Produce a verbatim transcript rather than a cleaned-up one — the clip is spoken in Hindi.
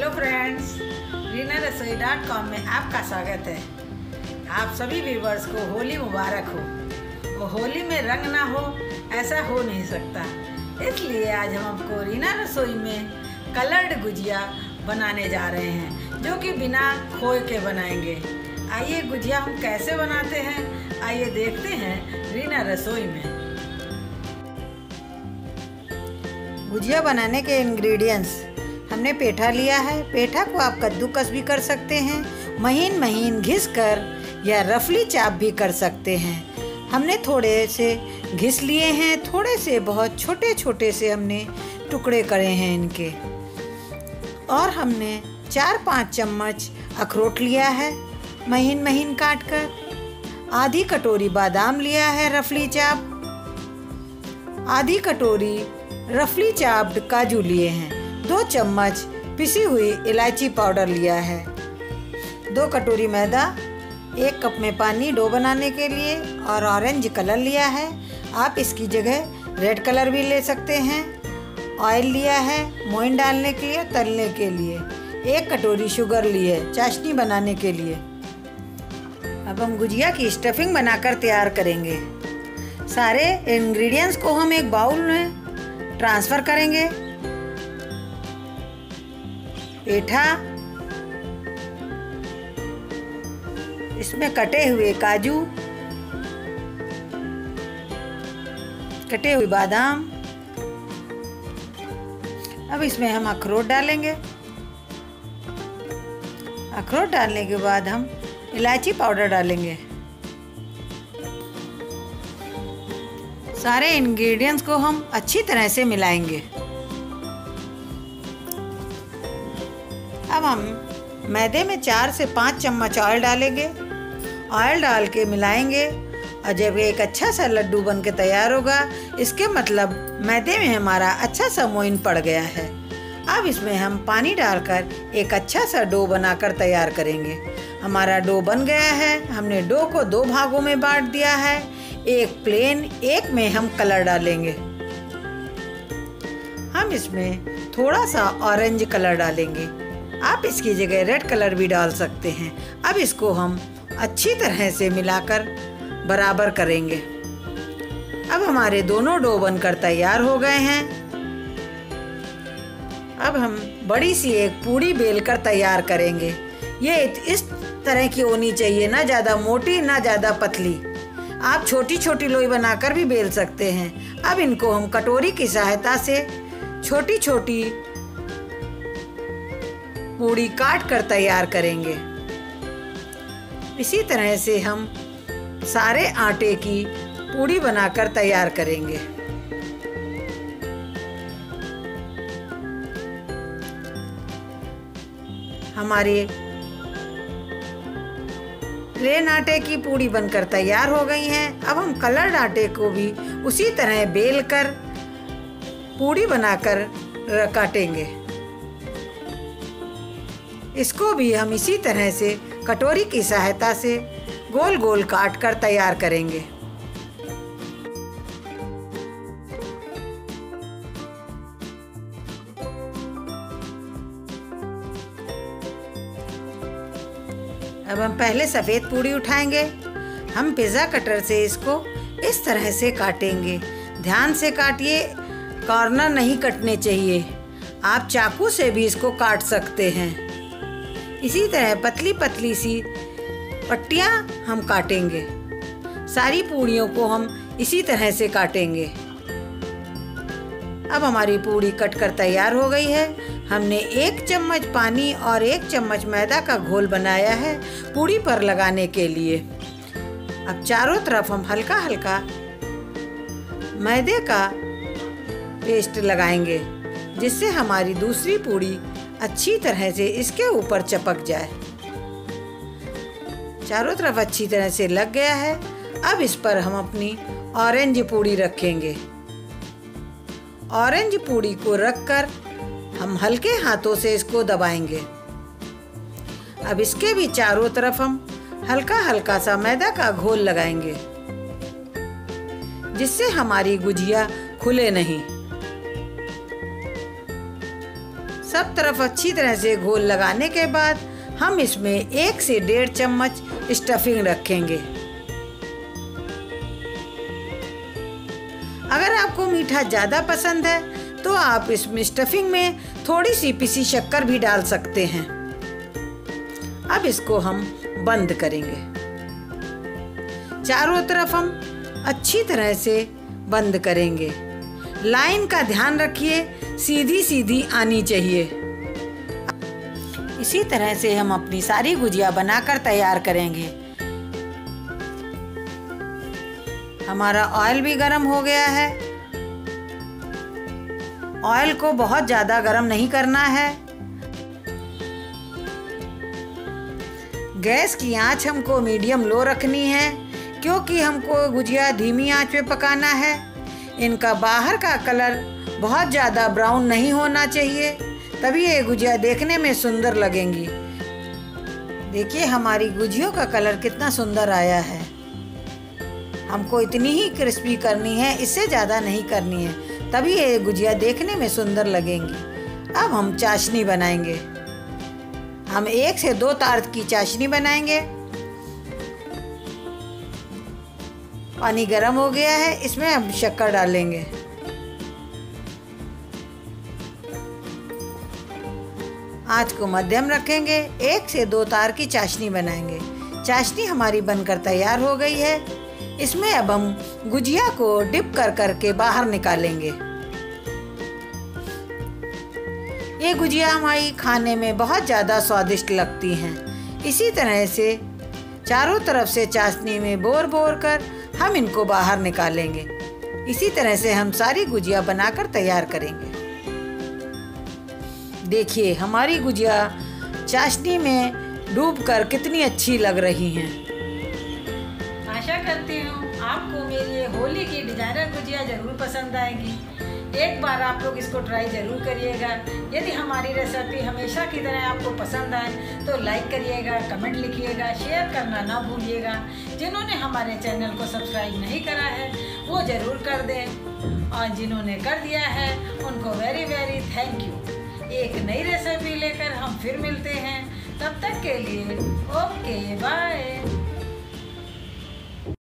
हेलो फ्रेंड्स, रीना रसोई डॉट कॉम में आपका स्वागत है। आप सभी व्यूवर्स को होली मुबारक हो। वो होली में रंग ना हो ऐसा हो नहीं सकता, इसलिए आज हम आपको रीना रसोई में कलर्ड गुजिया बनाने जा रहे हैं, जो कि बिना खोए के बनाएंगे। आइए गुजिया हम कैसे बनाते हैं, आइए देखते हैं रीना रसोई में। गुजिया बनाने के इंग्रेडिएंट्स, हमने पेठा लिया है। पेठा को आप कद्दूकस भी कर सकते हैं, महीन महीन घिस कर, या रफली चाप भी कर सकते हैं। हमने थोड़े से घिस लिए हैं, थोड़े से बहुत छोटे छोटे से हमने टुकड़े करे हैं इनके। और हमने चार पाँच चम्मच अखरोट लिया है महीन महीन काट कर। आधी कटोरी बादाम लिया है रफली चाप। आधी कटोरी रफली चाप्ड काजू लिए हैं। दो चम्मच पिसी हुई इलायची पाउडर लिया है। दो कटोरी मैदा, एक कप में पानी डो बनाने के लिए, और ऑरेंज कलर लिया है। आप इसकी जगह रेड कलर भी ले सकते हैं। ऑयल लिया है मोइन डालने के लिए, तलने के लिए। एक कटोरी शुगर ली है चाशनी बनाने के लिए। अब हम गुजिया की स्टफिंग बनाकर तैयार करेंगे। सारे इंग्रेडिएंट्स को हम एक बाउल में ट्रांसफ़र करेंगे। पेठा, इसमें कटे हुए काजू, कटे हुए बादाम। अब इसमें हम अखरोट डालेंगे। अखरोट डालने के बाद हम इलायची पाउडर डालेंगे। सारे इंग्रेडिएंट्स को हम अच्छी तरह से मिलाएंगे। अब हम मैदे में चार से पाँच चम्मच ऑयल डालेंगे। ऑयल डाल के मिलाएंगे, और जब एक अच्छा सा लड्डू बन के तैयार होगा, इसके मतलब मैदे में हमारा अच्छा सा मोइन पड़ गया है। अब इसमें हम पानी डालकर एक अच्छा सा डो बनाकर तैयार करेंगे। हमारा डो बन गया है। हमने डो को दो भागों में बांट दिया है, एक प्लेन, एक में हम कलर डालेंगे। हम इसमें थोड़ा सा ऑरेंज कलर डालेंगे। आप इसकी जगह रेड कलर भी डाल सकते हैं। अब इसको हम अच्छी तरह से मिलाकर बराबर करेंगे। अब हमारे दोनों डो बनकर तैयार हो गए हैं। अब हम बड़ी सी एक पूड़ी बेलकर तैयार करेंगे। ये इस तरह की होनी चाहिए, ना ज़्यादा मोटी ना ज़्यादा पतली। आप छोटी छोटी लोई बनाकर भी बेल सकते हैं। अब इनको हम कटोरी की सहायता से छोटी छोटी पूड़ी काट कर तैयार करेंगे। इसी तरह से हम सारे आटे की पूड़ी बनाकर तैयार करेंगे। हमारे प्लेन आटे की पूड़ी बनकर तैयार हो गई हैं। अब हम कलर्ड आटे को भी उसी तरह बेलकर पूड़ी बनाकर काटेंगे। इसको भी हम इसी तरह से कटोरी की सहायता से गोल गोल काट कर तैयार करेंगे। अब हम पहले सफ़ेद पूड़ी उठाएंगे। हम पिज़्ज़ा कटर से इसको इस तरह से काटेंगे। ध्यान से काटिए, कॉर्नर नहीं कटने चाहिए। आप चाकू से भी इसको काट सकते हैं। इसी तरह पतली पतली सी पट्टियाँ हम काटेंगे। सारी पूड़ियों को हम इसी तरह से काटेंगे। अब हमारी पूड़ी कटकर तैयार हो गई है। हमने एक चम्मच पानी और एक चम्मच मैदा का घोल बनाया है पूड़ी पर लगाने के लिए। अब चारों तरफ हम हल्का हल्का मैदे का पेस्ट लगाएंगे, जिससे हमारी दूसरी पूड़ी अच्छी तरह से इसके ऊपर चिपक जाए। चारों तरफ अच्छी तरह से लग गया है। अब इस पर हम अपनी ऑरेंज पूड़ी रखेंगे। ऑरेंज पूड़ी को रखकर हम हल्के हाथों से इसको दबाएंगे। अब इसके भी चारों तरफ हम हल्का हल्का सा मैदा का घोल लगाएंगे, जिससे हमारी गुजिया खुले नहीं। सब तरफ अच्छी तरह से घोल लगाने के बाद हम इसमें एक से डेढ़ चम्मच स्टफिंग रखेंगे। अगर आपको मीठा ज़्यादा पसंद है तो आप इसमें स्टफिंग में थोड़ी सी पिसी शक्कर भी डाल सकते हैं। अब इसको हम बंद करेंगे। चारों तरफ हम अच्छी तरह से बंद करेंगे। लाइन का ध्यान रखिए, सीधी सीधी आनी चाहिए। इसी तरह से हम अपनी सारी गुजिया बनाकर तैयार करेंगे। हमारा ऑयल भी गर्म हो गया है। ऑयल को बहुत ज़्यादा गर्म नहीं करना है। गैस की आंच हमको मीडियम लो रखनी है, क्योंकि हमको गुजिया धीमी आंच पे पकाना है। इनका बाहर का कलर बहुत ज़्यादा ब्राउन नहीं होना चाहिए, तभी ये गुजिया देखने में सुंदर लगेंगी। देखिए हमारी गुजियों का कलर कितना सुंदर आया है। हमको इतनी ही क्रिस्पी करनी है, इससे ज़्यादा नहीं करनी है, तभी ये गुजिया देखने में सुंदर लगेंगी। अब हम चाशनी बनाएंगे। हम एक से दो तार की चाशनी बनाएंगे। पानी गर्म हो गया है, इसमें हम शक्कर डालेंगे। आंच को मध्यम रखेंगे। एक से दो तार की चाशनी बनाएंगे। चाशनी हमारी बनकर तैयार हो गई है। इसमें अब हम गुजिया को डिप कर करके बाहर निकालेंगे। ये गुजिया हमारी खाने में बहुत ज़्यादा स्वादिष्ट लगती हैं। इसी तरह से चारों तरफ से चाशनी में बोर बोर कर हम इनको बाहर निकालेंगे। इसी तरह से हम सारी गुजिया बनाकर तैयार करेंगे। देखिए हमारी गुजिया चाशनी में डूबकर कितनी अच्छी लग रही हैं। आशा करती हूँ आपको मेरी ये होली की डिजाइनर गुजिया ज़रूर पसंद आएगी। एक बार आप लोग इसको ट्राई ज़रूर करिएगा। यदि हमारी रेसिपी हमेशा की तरह आपको पसंद आए तो लाइक करिएगा, कमेंट लिखिएगा, शेयर करना ना भूलिएगा। जिन्होंने हमारे चैनल को सब्सक्राइब नहीं करा है वो ज़रूर कर दें, और जिन्होंने कर दिया है उनको वेरी वेरी थैंक यू। एक नई रेसिपी लेकर हम फिर मिलते हैं। तब तक के लिए ओके बाय।